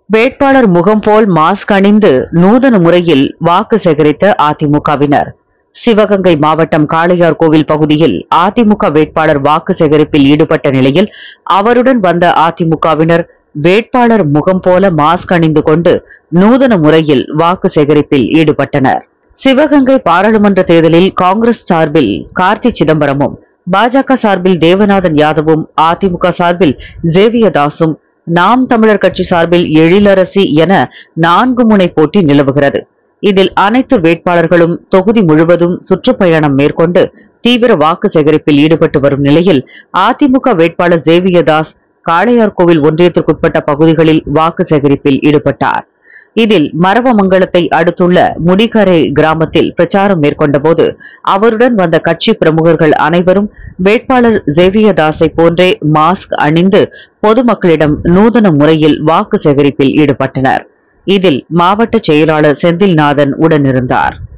வேட்பாளர் முகம் போல் மாஸ்க் அணிந்து நூதன முறையில் வாக்கு சேகரித்த அதிமுகவினர். சிவகங்கை மாவட்டம் காளையார்கோவில் பகுதியில் அதிமுக வேட்பாளர் வாக்கு சேகரிப்பில் ஈடுபட்ட நிலையில் அவருடன் வந்த அதிமுகவினர் வேட்பாளர் முகம் போல மாஸ்க் அணிந்து கொண்டு நூதன முறையில் வாக்கு சேகரிப்பில் ஈடுபட்டனர். சிவகங்கை பாராளுமன்ற தேர்தலில் காங்கிரஸ் சார்பில் கார்த்தி சிதம்பரமும், பாஜக சார்பில் தேவநாதன் யாதவும், அதிமுக சார்பில் ஜேவியதாசும், நாம் தமிழர் கட்சி சார்பில் எழிலரசி என 4 முனை போட்டி நிலவுகிறது. இதில் அனைத்து வேட்பாளர்களும் தொகுதி முழுவதும் சுற்றுப்பயணம் மேற்கொண்டு தீவிர வாக்கு சேகரிப்பில் ஈடுபட்டு வரும் நிலையில் அதிமுக வேட்பாளர் ஜேவியதாஸ் காளையார்கோவில் ஒன்றியத்திற்குட்பட்ட பகுதிகளில் வாக்கு சேகரிப்பில் ஈடுபட்டார். இதில் மரவமங்கலத்தை அடுத்துள்ள முடிகரை கிராமத்தில் பிரச்சாரம் மேற்கொண்டபோது அவருடன் வந்த கட்சி பிரமுகர்கள் அனைவரும் வேட்பாளர் ஜேவியதாஸை போன்றே மாஸ்க் அணிந்து பொதுமக்களிடம் நூதன முறையில் வாக்கு சேகரிப்பில் ஈடுபட்டனர். இதில் மாவட்ட செயலாளர் செந்தில்நாதன் உடனிருந்தார்.